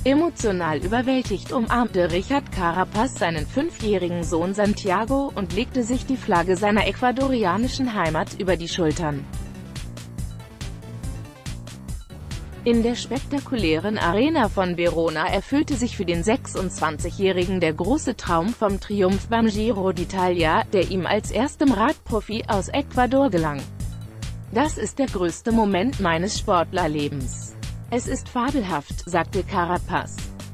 Emotional überwältigt umarmte Richard Carapaz seinen 5-jährigen Sohn Santiago und legte sich die Flagge seiner ecuadorianischen Heimat über die Schultern. In der spektakulären Arena von Verona erfüllte sich für den 26-Jährigen der große Traum vom Triumph beim Giro d'Italia, der ihm als erstem Radprofi aus Ecuador gelang. Das ist der größte Moment meines Sportlerlebens. Es ist fabelhaft, sagte Carapaz.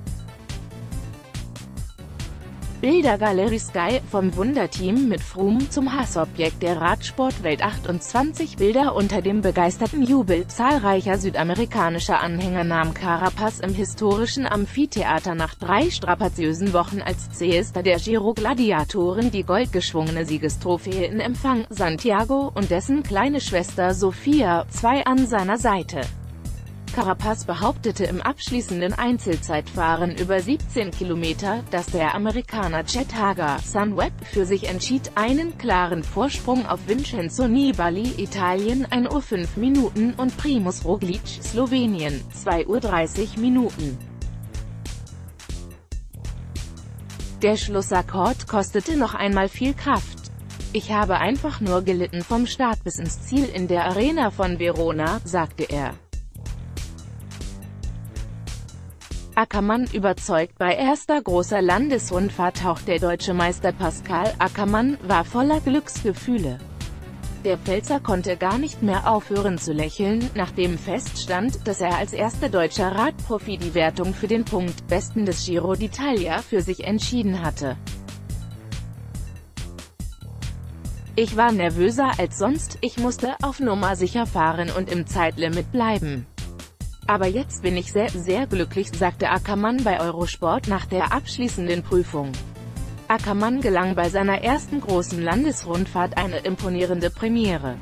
Bildergalerie Sky, vom Wunderteam mit Froome zum Hassobjekt der Radsportwelt. 28 Bilder unter dem begeisterten Jubel zahlreicher südamerikanischer Anhänger nahm Carapaz im historischen Amphitheater nach 3 strapaziösen Wochen als zähester der Giro-Gladiatoren die goldgeschwungene Siegestrophäe in Empfang. Santiago und dessen kleine Schwester Sofia, 2 an seiner Seite. Carapaz behauptete im abschließenden Einzelzeitfahren über 17 Kilometer, dass der Amerikaner Chet Hager, Sunweb, für sich entschied, einen klaren Vorsprung auf Vincenzo Nibali, Italien 1 Uhr 5 Minuten und Primož Roglič, Slowenien, 2 Uhr 30 Minuten. Der Schlussakkord kostete noch einmal viel Kraft. Ich habe einfach nur gelitten vom Start bis ins Ziel in der Arena von Verona, sagte er. Ackermann überzeugt. Bei erster großer Landesrundfahrt taucht der deutsche Meister Pascal Ackermann war voller Glücksgefühle. Der Pfälzer konnte gar nicht mehr aufhören zu lächeln, nachdem feststand, dass er als erster deutscher Radprofi die Wertung für den Punktbesten des Giro d'Italia für sich entschieden hatte. Ich war nervöser als sonst, ich musste auf Nummer sicher fahren und im Zeitlimit bleiben. Aber jetzt bin ich sehr, sehr glücklich, sagte Ackermann bei Eurosport nach der abschließenden Prüfung. Ackermann gelang bei seiner ersten großen Landesrundfahrt eine imponierende Premiere.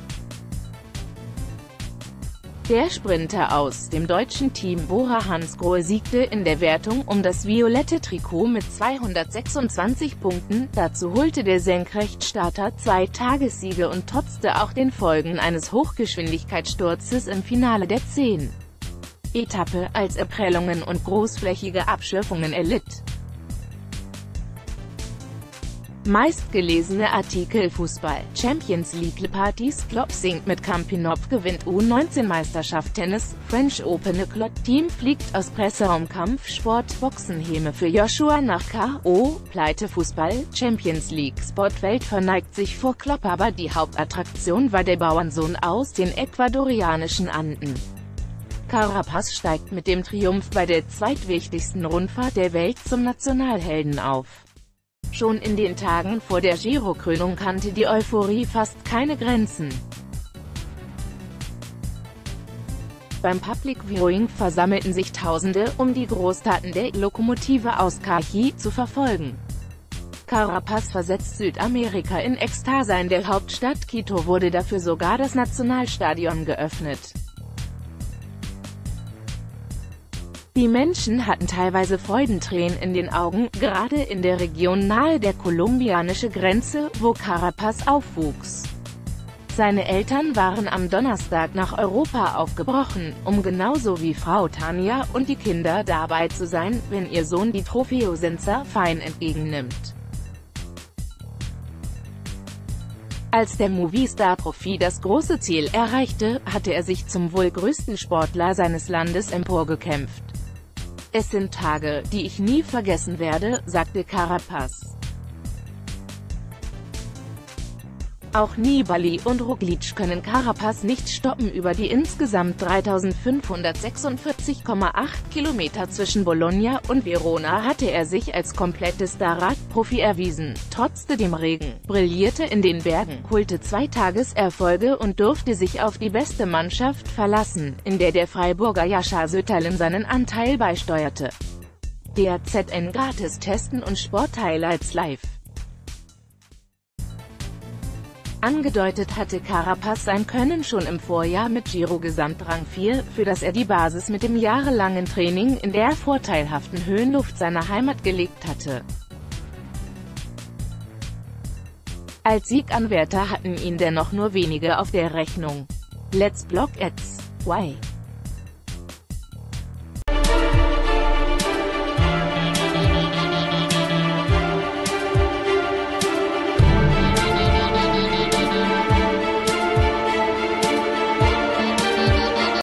Der Sprinter aus dem deutschen Team Bora Hansgrohe siegte in der Wertung um das violette Trikot mit 226 Punkten, dazu holte der Senkrechtstarter 2 Tagessiege und trotzte auch den Folgen eines Hochgeschwindigkeitssturzes im Finale der 10. Etappe, als er Prellungen und großflächige Abschürfungen erlitt. Meistgelesene Artikel: Fußball, Champions League, Partys, Klopp singt mit Campinop, gewinnt U19-Meisterschaft, Tennis, French Open, Klott, Team fliegt aus Presseraum, Kampfsport, Boxen, Häme für Joshua nach K.O., Pleite, Fußball, Champions League, Sportwelt verneigt sich vor Klopp, aber die Hauptattraktion war der Bauernsohn aus den ecuadorianischen Anden. Carapaz steigt mit dem Triumph bei der zweitwichtigsten Rundfahrt der Welt zum Nationalhelden auf. Schon in den Tagen vor der Giro-Krönung kannte die Euphorie fast keine Grenzen. Beim Public Viewing versammelten sich Tausende, um die Großtaten der Lokomotive aus Carchi zu verfolgen. Carapaz versetzt Südamerika in Ekstase. In der Hauptstadt Quito wurde dafür sogar das Nationalstadion geöffnet. Die Menschen hatten teilweise Freudentränen in den Augen, gerade in der Region nahe der kolumbianischen Grenze, wo Carapaz aufwuchs. Seine Eltern waren am Donnerstag nach Europa aufgebrochen, um genauso wie Frau Tanja und die Kinder dabei zu sein, wenn ihr Sohn die Trofeo Senza fein entgegennimmt. Als der Movistar-Profi das große Ziel erreichte, hatte er sich zum wohl größten Sportler seines Landes emporgekämpft. Es sind Tage, die ich nie vergessen werde, sagte Carapaz. Auch Nibali und Roglič können Carapaz nicht stoppen. Über die insgesamt 3.546,8 Kilometer zwischen Bologna und Verona hatte er sich als komplettester Radprofi erwiesen, trotzte dem Regen, brillierte in den Bergen, holte 2 Tageserfolge und durfte sich auf die beste Mannschaft verlassen, in der der Freiburger Jascha Sütterlin seinen Anteil beisteuerte. Der ZN gratis testen und Sporthighlights live. Angedeutet hatte Carapaz sein Können schon im Vorjahr mit Giro-Gesamtrang 4, für das er die Basis mit dem jahrelangen Training in der vorteilhaften Höhenluft seiner Heimat gelegt hatte. Als Sieganwärter hatten ihn dennoch nur wenige auf der Rechnung. Let's Block Ads. Why?